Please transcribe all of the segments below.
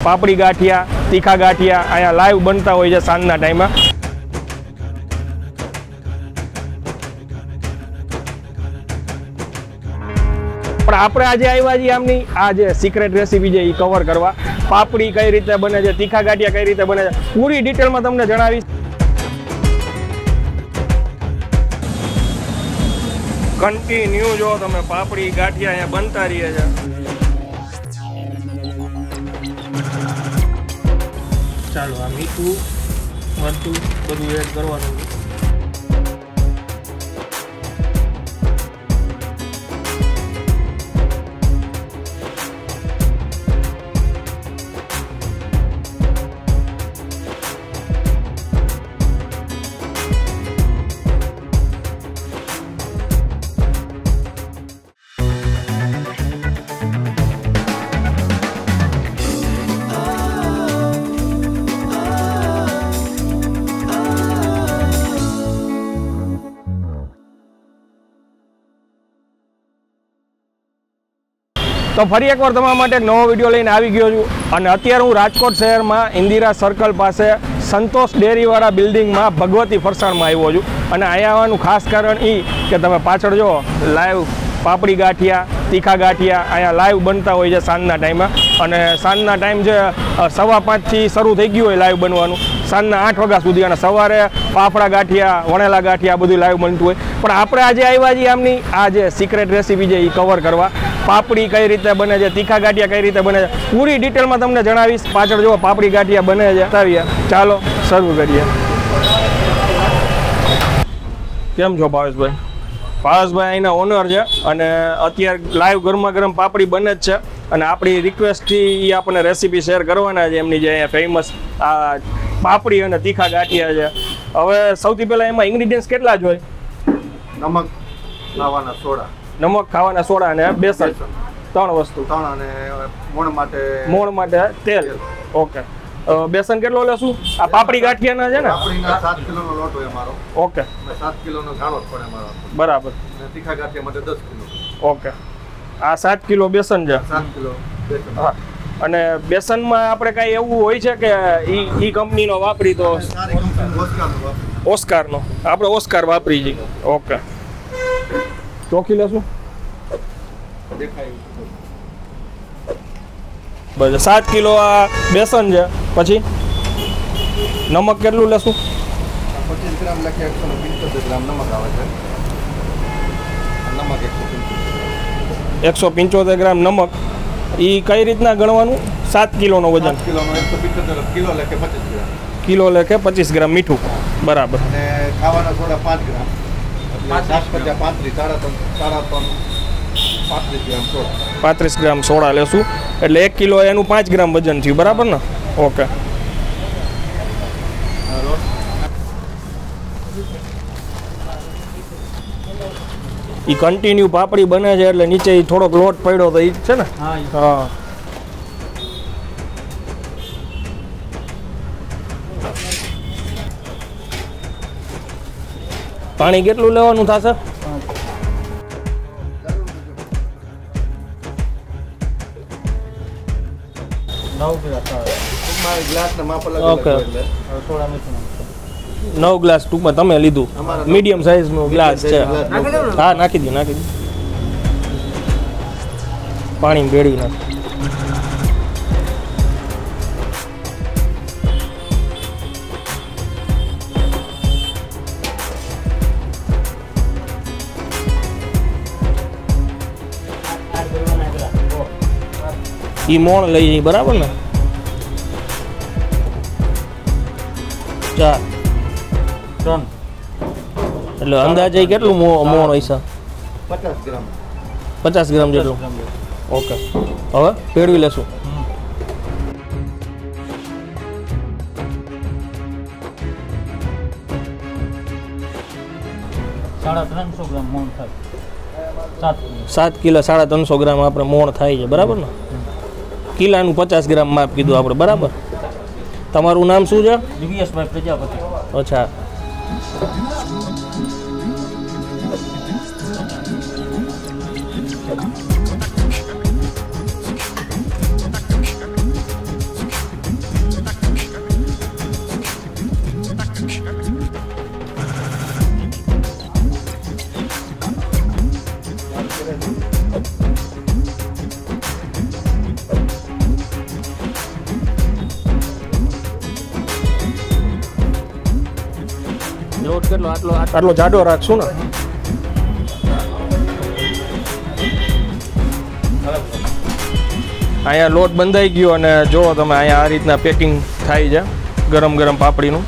પાપડી ગાંઠિયા, તીખા ગાંઠિયા અહીંયા લાઈવ બનતા હોય છે સાંજના ટાઈમમાં। પણ આપણે આજે આવ્યા છીએ આમની આ જે સિક્રેટ રેસીપી છે એ કવર કરવા। પાપડી કઈ રીતે બને છે, તીખા ગાંઠિયા કઈ રીતે બને છે, પૂરી ડિટેલમાં તમને જણાવીશ। કન્ટિન્યુ જો તમે પાપડી ગાંઠિયા અહીંયા બનતા રહે છે। ચાલો આ મીઠું મરચું બધું એડ કરવાનું। તો ફરી એકવાર તમારા માટે એક નવો વિડીયો લઈને આવી ગયો છું અને અત્યારે હું રાજકોટ શહેરમાં ઇન્દિરા સર્કલ પાસે સંતોષ ડેરીવાળા બિલ્ડિંગમાં ભગવતી ફરસાણમાં આવ્યો છું અને અહીંયા આવવાનું ખાસ કારણ એ કે તમે પાછળ જો લાઈવ પાપડી ગાંઠિયા, તીખા ગાંઠિયા અહીંયા લાઈવ બનતા હોય છે સાંજના ટાઈમમાં અને સાંજના ટાઈમ છે 5:15થી શરૂ થઈ ગયું હોય લાઈવ બનવાનું સાંજના 8 વાગ્યા સુધી અને સવારે ફાફડા ગાંઠિયા, વણેલા ગાંઠિયા બધું લાઈવ બનતું હોય। પણ આપણે આજે આવ્યા છીએ આમની આ જે સિક્રેટ રેસીપી છે એ કવર કરવા। પાપડી કઈ રીતે બને છે, તીખા ગાંઠિયા કઈ રીતે બને છે, પૂરી ડિટેલમાં તમને જણાવીશ। પાછળ જો પાપડી ગાંઠિયા બને છે, બતાવીએ। ચાલો શરૂ કરીએ। કેમ છો ભાવેશભાઈ? ભાવેશભાઈ અહીંના ઓનર છે અને અત્યારે લાઈવ ગરમા ગરમ પાપડી બને જ છે અને આપણી રિક્વેસ્ટથી એ આપણને રેસીપી શેર કરવાના છે એમની જે અહીંયા ફેમસ આ પાપડી અને તીખા ગાંઠિયા છે। હવે સૌથી પહેલાં એમાં ઇન્ગ્રીડિયન્ટ્સ કેટલા જ હોય? નમક, ખાવાના સોડા, નમક, ખાવાના સોડા અને બેસન, 3 વસ્તુ। અને મોણ માટે તેલ। ઓકે, બેસન કેટલો લેશું? આ પાપડી ગાંઠિયાના છે ને? પાપડીના 7 કિલોનો લોટ હોય અમારો। ઓકે, 7 કિલોનો ગાળો પડે અમારો। બરાબર। અને તીખા ગાંઠિયા માટે 10 કિલો। ઓકે, આ 7 કિલો બેસન છે। 7 કિલો બેસન। હા, અને બેસનમાં આપણે કાંઈ એવું હોય છે કે ઈ કંપનીનો વાપરી તો સારી કંપની ઓસ્કારનો આપણે ઓસ્કાર વાપરી છીએ। ઓકે, ચોખી લેશું દેખાય બસ 7 કિલો આ બેસન છે। પછી નમક કેટલું લેશું? 25 ગ્રામ લખે 175 ગ્રામ નમક આવે છે। નમક 175 ગ્રામ નમક। એ કઈ રીતના ગણવાનું? 7 કિલોનો વજન? 7 કિલોનો 175 કિલો લખે 25 ગ્રામ। કિલો લેખે 25 ગ્રામ મીઠું, બરાબર। અને ખાવાના soda 5 gram, 35 gram soda. 35 gram soda લેશું એટલે 1 કિલો એનું 5 ગ્રામ વજન થયું, બરાબર ને? ઓકે, એ કન્ટિન્યુ પાપડી બને છે એટલે નીચે થોડોક લોટ પડ્યો તો એ છે ને? હા, પાણી કેટલું લેવાનું થશે? 9 ગ્લાસ ટૂંકમાં તમે લીધું, મીડિયમ સાઈઝનું ગ્લાસ છે। હા, નાખી દો પાણી ભેળવી નાખ। ઈ મોણ લઈ જઈ, બરાબર ને? 4 3 એટલે અંદાજે કેટલું મોણ હોય છે? 50 ગ્રામ જેટલું। ઓકે, હવે ભેળવી લેશું। 350 ગ્રામ મોણ થાય। 7 કિલો 350 ગ્રામ આપણે મોણ થાય છે, બરાબર ને? કિલાનું 50 ગ્રામ માપ કીધું આપણે, બરાબર? તમારું નામ શું છે? દિવ્યેશભાઈ પ્રજાપતિ। અચ્છા, કેટલો આટલો આટલો જાડો રાખશું ને. અહીંયા લોટ બંધાઈ ગયો અને જુઓ તમે અહીંયા આ રીતના પેકિંગ થાય છે ગરમ ગરમ પાપડીનું.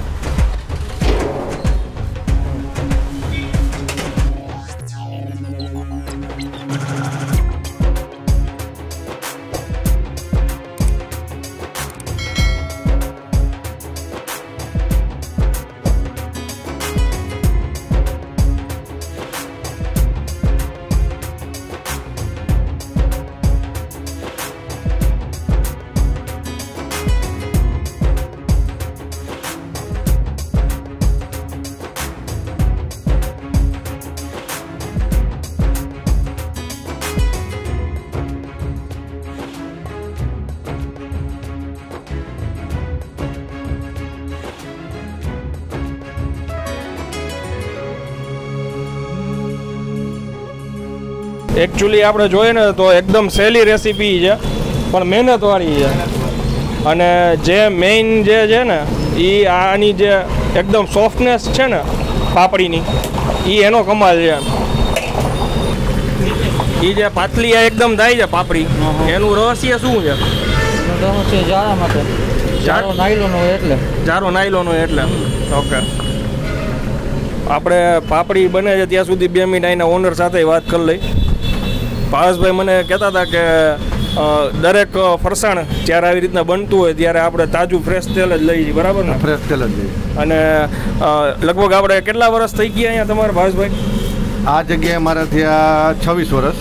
એકચ્યુઅલી આપણે જોઈએ ને તો એકદમ સહેલી રેસીપી છે પણ મહેનતવાળી છે. અને જે મેઇન જે છે ને એ આની જે એકદમ સોફ્ટનેસ છે ને પાપડીની એ એનો કમાલ છે. એ જે પાતળી એકદમ થાય છે પાપડી એનું રહસ્ય શું છે? જાળા માટે જાળો નાયલોન હોય એટલે. જારો નાયલોન હોય એટલે. ઓકે. આપણે પાપડી બને છે ત્યાં સુધી 2 મિનિટ અહીંના ઓનર સાથે વાત કરી લઈ. ભાવેશભાઈ મને કહેતા હતા કે દરેક ફરસાણ જ્યારે આવી રીતના બનતું હોય ત્યારે આપણે તાજું ફ્રેશ તેલ જ લઈ જઈએ, બરાબર ને? ફ્રેશ તેલ જ લઈએ. અને લગભગ આપણે કેટલા વર્ષ થઈ ગયા અહીંયા તમારે ભાવેશભાઈ? આ જગ્યાએ મારા થયા 26 વર્ષ.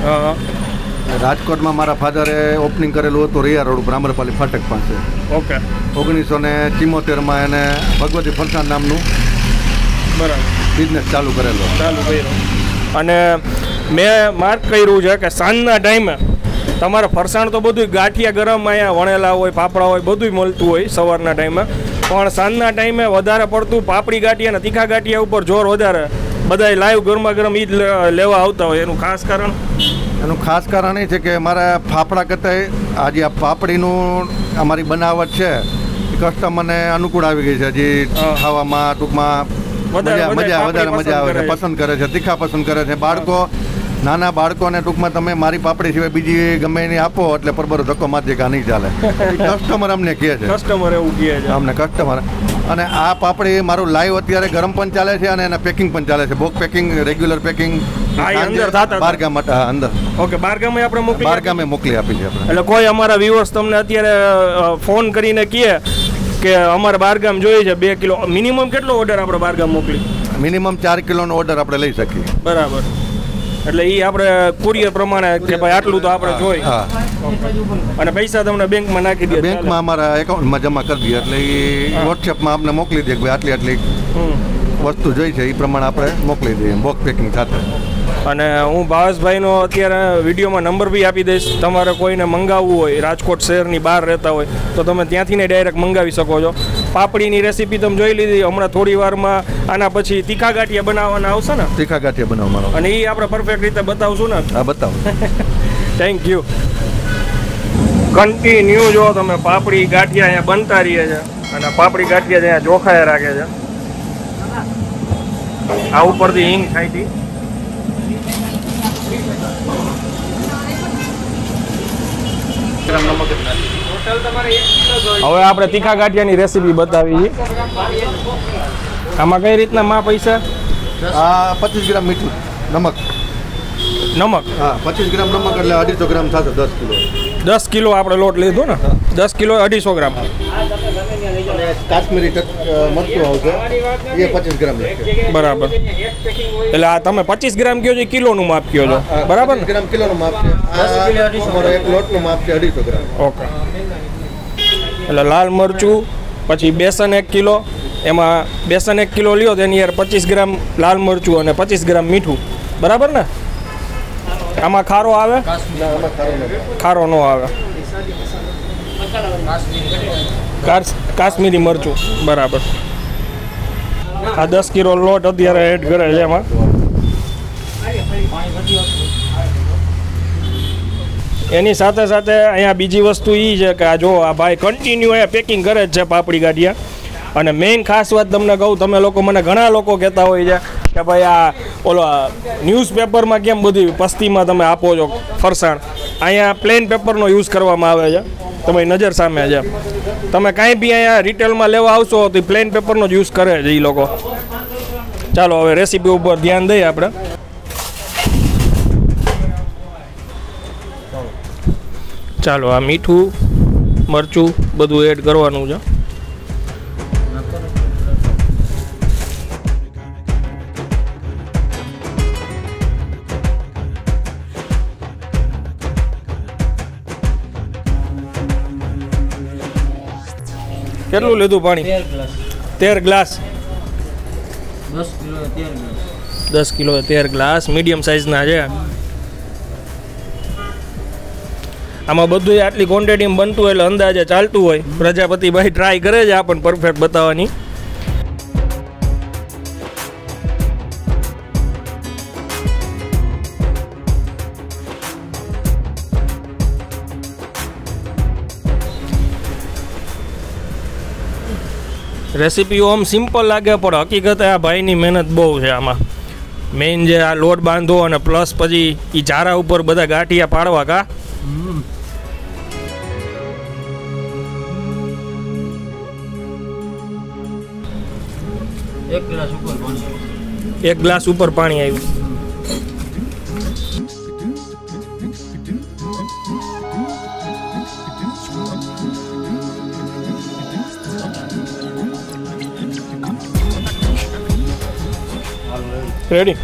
રાજકોટમાં મારા ફાધરે ઓપનિંગ કરેલું હતું રિયા રોડ ઉપર આમ્રપાલી ફાટક પાસે. ઓકે. 1974માં એને ભગવતી ફરસાણ નામનું બરાબર બિઝનેસ ચાલુ કર્યો. અને મેં માર્ક કર્યું છે કે સાંજના ટાઈમે તમારે ફરસાણ તો બધું ગાંઠિયા ગરમ અહીંયા વણેલા હોય, ફાફડા હોય, બધું મળતું હોય સવારના ટાઈમે, પણ સાંજના ટાઈમે વધારે પડતું પાપડી ગાંઠિયા અને તીખા ગાંઠિયા ઉપર જોર વધારે બધાય લાઈવ ગરમા ગરમ ઈ જ લેવા આવતા હોય. એનું ખાસ કારણ? એનું ખાસ કારણ એ છે કે મારા ફાફડા કરતાં આજે આ પાપડીનું અમારી બનાવટ છે એ કસ્ટમરને અનુકૂળ આવી ગઈ છે. હજી ખાવામાં ટૂંકમાં મજા આવે છે, પસંદ કરે છે, તીખા પસંદ કરે છે. બાળકો, નાના બાળકોને ટૂંકમાં તમે મારી પાપડી સિવાય બીજી ગમે એની આપો એટલે પરબરો ધક્કો મારજે કે નહીં ચાલે. કસ્ટમર અમને કહે છે, કસ્ટમર એવું કહે છે અમને કસ્ટમર. અને આ પાપડી મારું લાઈવ અત્યારે ગરમ પણ ચાલે છે અને એના પેકિંગ પણ ચાલે છે. બોક પેકિંગ, રેગ્યુલર પેકિંગ બારગામ અંદર. ઓકે, બારગામે આપણે બારગામે મોકલી આપી છે આપણે. એટલે કોઈ અમારા વ્યુઅર્સ તમને અત્યારે ફોન કરીને કહે કે અમારે બારગામ જોઈએ છે 2 કિલો, મિનિમમ કેટલો ઓર્ડર આપણે બારગામ મોકલી? મિનિમમ 4 કિલોનો ઓર્ડર આપણે લઈ શકીએ. બરાબર. એટલે એ આપણે કુરિયર પ્રમાણે કે ભાઈ આટલું તો આપણે જોઈ. અને પૈસા તમને બેંકમાં નાખી દે? બેંકમાં અમારા એકાઉન્ટમાં જમા કરી દઈએ એટલે એ વોટ્સએપમાં આપણે મોકલી દઈએ કે ભાઈ આટલી વસ્તુ જોઈ છે એ પ્રમાણે આપણે મોકલી દઈએ બોક્સ પેકિંગ સાથે. અને હું ભાવેશભાઈનો અત્યારે વિડીયોમાં નંબર બી આપી દઈશ. તમારે કોઈને મંગાવવું હોય, રાજકોટ શહેરની બહાર રહેતા હોય તો તમે ત્યાંથી ને ડાયરેક્ટ મંગાવી શકો છો. પાપડીની રેસીપી તમે જોઈ લીધી. હમણાં થોડી વારમાં આના પછી તીખા ગાંઠિયા બનાવવાના આવશે ને? તીખા ગાંઠિયા બનાવવાનો. અને એ આપણે પરફેક્ટ રીતે બતાવશું ને? હા, બતાવો. Thank you. કન્ટિન્યુ જો તમે પાપડી ગાંઠિયા અહીંયા બનતા રહીએ છે અને પાપડી ગાંઠિયા અહીંયા ચોખાયા રાખે છે. આ ઉપરથી હિંગ થાય હતી. હવે આપણે તીખા ગાંઠિયાની રેસીપી બતાવી છે. આમાં કઈ રીતના માં પૈસા? આ 25 ગ્રામ મીઠું, નમક. હા, 25 ગ્રામ નમક એટલે 250 ગ્રામ થશે. 10 કિલો. 10 કિલો આપણે લોટ લીધો ને? 10 કિલો 250 ગ્રામ. કાશ્મીરી મરચું આવશે એ 25 ગ્રામ. બરાબર. એટલે આ તમે 25 ગ્રામ કયો છો, કિલોનું માપ કયો છો, બરાબર ને? ગ્રામ કિલોનું માપ છે. એક લોટનું માપ છે 250 ગ્રામ. ઓકે. એટલે લાલ મરચું, પછી બેસન 1 કિલો. એમાં બેસન 1 કિલો લ્યો તેની યાર 25 ગ્રામ લાલ મરચું અને 25 ગ્રામ મીઠું, બરાબર ને? આમાં ખારો આવે? ખારો ન આવે. કાશ્મીરી મરચું, બરાબર. આ 10 કિલો લોટ અત્યારે એડ કરે છે એમાં. એની સાથે સાથે અહીંયા બીજી વસ્તુ એ છે કે આ જો આ ભાઈ કન્ટિન્યુ અહીંયા પેકિંગ કરે જ છે પાપડી ગાંઠિયા. અને મેઇન ખાસ વાત તમને કહું, તમે લોકો મને ઘણા લોકો કહેતા હોય છે કે ભાઈ આ ઓલો ન્યૂઝપેપરમાં કેમ બધી પસ્તીમાં તમે આપો છો ફરસાણ, અહીંયા પ્લેન પેપરનો યુઝ કરવામાં આવે છે. તમારી નજર સામે છે. તમે કાંઈ બી અહીંયા રિટેલમાં લેવા આવશો તો પ્લેન પેપરનો જ યુઝ કરે છે એ લોકો. ચાલો હવે રેસીપી ઉપર ધ્યાન દઈએ આપણે. ચાલો આ મીઠું મરચું બધું એડ કરવાનું છે. કેટલું લીધું પાણી? 13 ગ્લાસ. 10 કિલો 13 ગ્લાસ મીડિયમ સાઇઝના છે. આમાં બધું આટલી ક્વોન્ટિટીમાં બનતું એટલે અંદાજે ચાલતું હોય. પ્રજાપતિભાઈ ટ્રાય કરે છે આપણને પરફેક્ટ બતાવવાની. રેસીપી આમ સિમ્પલ લાગે પણ હકીકત આ ભાઈની મહેનત બહુ છે આમાં. મેઇન જે આ લોટ બાંધો અને પ્લસ પછી એ ચારા ઉપર બધા ગાંઠિયા પાડવા. કા 1 ગ્લાસ ઉપર પાણી આવ્યું. રેડી.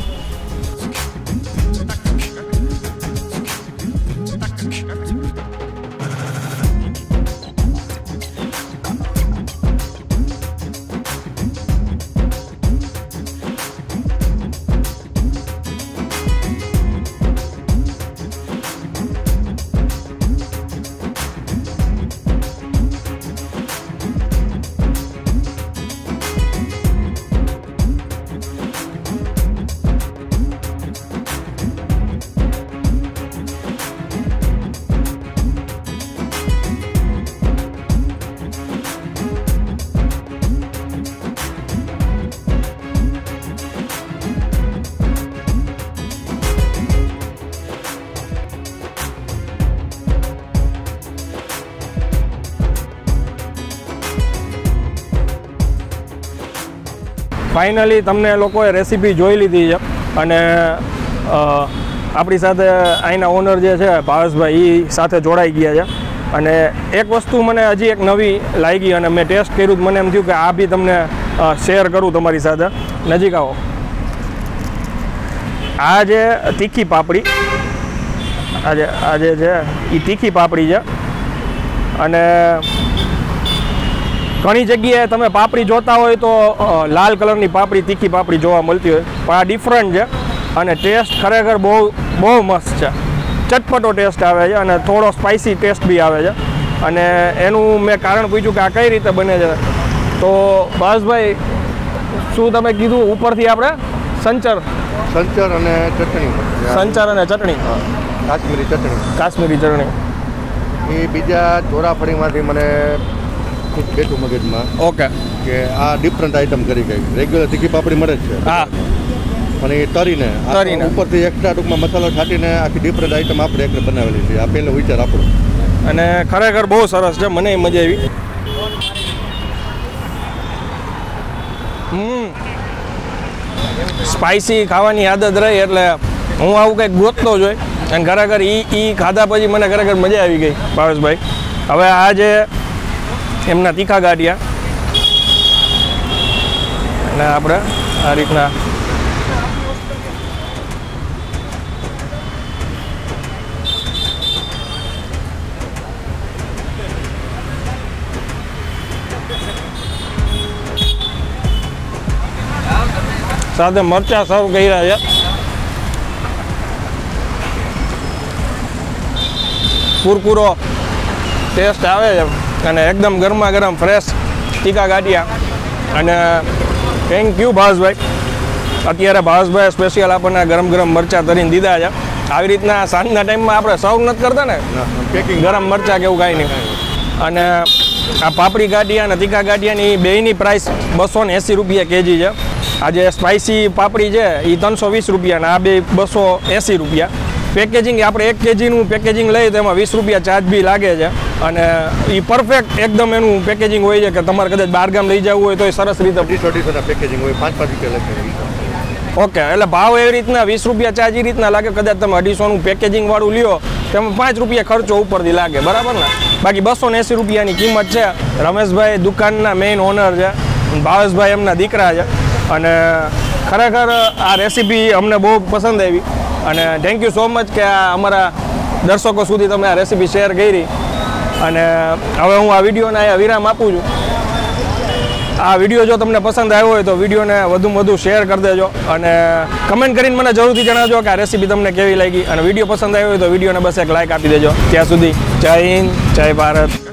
ફાઇનલી તમને લોકોએ રેસીપી જોઈ લીધી છે અને આપણી સાથે અહીંના ઓનર જે છે ભાવેશભાઈ એ સાથે જોડાઈ ગયા છે. અને એક વસ્તુ મને હજી એક નવી લાગી અને મેં ટેસ્ટ કર્યું, મને એમ થયું કે આ બી તમને શેર કરું તમારી સાથે. નજીક આવો. આ જે તીખી પાપડી, આ જે છે એ તીખી પાપડી છે. અને ઘણી જગ્યાએ તમે પાપડી જોતા હોય તો લાલ કલરની પાપડી, તીખી પાપડી જોવા મળતી હોય, પણ આ ડિફરન્ટ છે અને ટેસ્ટ ખરેખર બહુ મસ્ત છે. ચટપટો ટેસ્ટ આવે છે અને થોડો સ્પાઇસી ટેસ્ટ બી આવે છે. અને એનું મેં કારણ પૂછ્યું કે આ કઈ રીતે બને છે, તો ભાવેશભાઈ શું તમે કીધું ઉપરથી આપણે સંચર અને ચટણી, કાશ્મીરી ચટણી એ બીજા ચોરાફળીમાંથી મને બેઠું મગજમાં. ઓકે. કે આ ડિફરન્ટ આઈટમ કરી ગઈ. રેગ્યુલર તીખી પાપડી મળે જ છે. હા. પણ એ તરીને ઉપરથી એક્સ્ટ્રા ટૂંકમાં મસાલો છાંટીને આખી ડિફરન્ટ આઈટમ આપણે એક બનાવેલી છે. આ પહેલો વિચાર આપણો અને ખરેખર બહુ સરસ છે. મને મજા આવી. સ્પાઇસી ખાવાની આદત રહી એટલે હું આવું કંઈક ગોતતો જ હોય અને ખરેખર એ ખાધા પછી મને ખરેખર મજા આવી ગઈ ભાવેશભાઈ. હવે આ જે એમના તીખા ગાંઠિયા અને આપણે આ રીતના સાથે મરચાં સર્વ કર્યા છે. કુરકુરો ટેસ્ટ આવે છે અને એકદમ ગરમા ગરમ ફ્રેશ તીખા ગાંઠિયા. અને થેન્ક યુ ભાવેશભાઈ. અત્યારે ભાવેશભાઈ સ્પેશિયલ આપણને ગરમ ગરમ મરચાં તરીને દીધા છે. આવી રીતના સાંજના ટાઈમમાં આપણે સર્વ નથી કરતા ને ગરમ મરચાં કે એવું કાંઈ નહીં. અને આ પાપડી ગાંઠિયા અને તીખા ગાંઠિયાની બેયની પ્રાઇસ 280 રૂપિયા કેજી છે. આ જે સ્પાઇસી પાપડી છે એ 320 રૂપિયા અને આ બે 280 રૂપિયા. પેકેજિંગ આપણે 1 કેજીનું પેકેજિંગ લઈએ તો એમાં 20 રૂપિયા ચાર્જ બી લાગે છે અને એ પરફેક્ટ એકદમ એનું પેકેજિંગ હોય છે કે તમારે કદાચ બહારગામ લઈ જવું હોય તો એ સરસ રીતે પેકેજિંગ હોય 5 રૂપિયા લખેલું. ઓકે, એટલે ભાવ એવી રીતના 20 રૂપિયા ચાર્જ એ રીતના લાગે. કદાચ તમે 250નું પેકેજિંગ વાળું લ્યો તેમાં 5 રૂપિયા ખર્ચો ઉપરથી લાગે, બરાબર ને? બાકી 280 રૂપિયાની કિંમત છે. રમેશભાઈ દુકાનના મેઇન ઓનર છે, ભાવેશભાઈ એમના દીકરા છે અને ખરેખર આ રેસીપી અમને બહુ પસંદ આવી અને થેન્ક યુ સો મચ કે આ અમારા દર્શકો સુધી તમે આ રેસીપી શેર કરી. અને હવે હું આ વિડીયોને અહીંયા વિરામ આપું છું. આ વિડીયો જો તમને પસંદ આવ્યો હોય તો વિડીયોને વધુમાં વધુ શેર કરી દેજો અને કમેન્ટ કરીને મને જરૂરથી જણાવજો કે આ રેસીપી તમને કેવી લાગી. અને વિડીયો પસંદ આવ્યો હોય તો વિડીયોને બસ એક લાઇક આપી દેજો. ત્યાં સુધી જય હિન્દ, જય ભારત.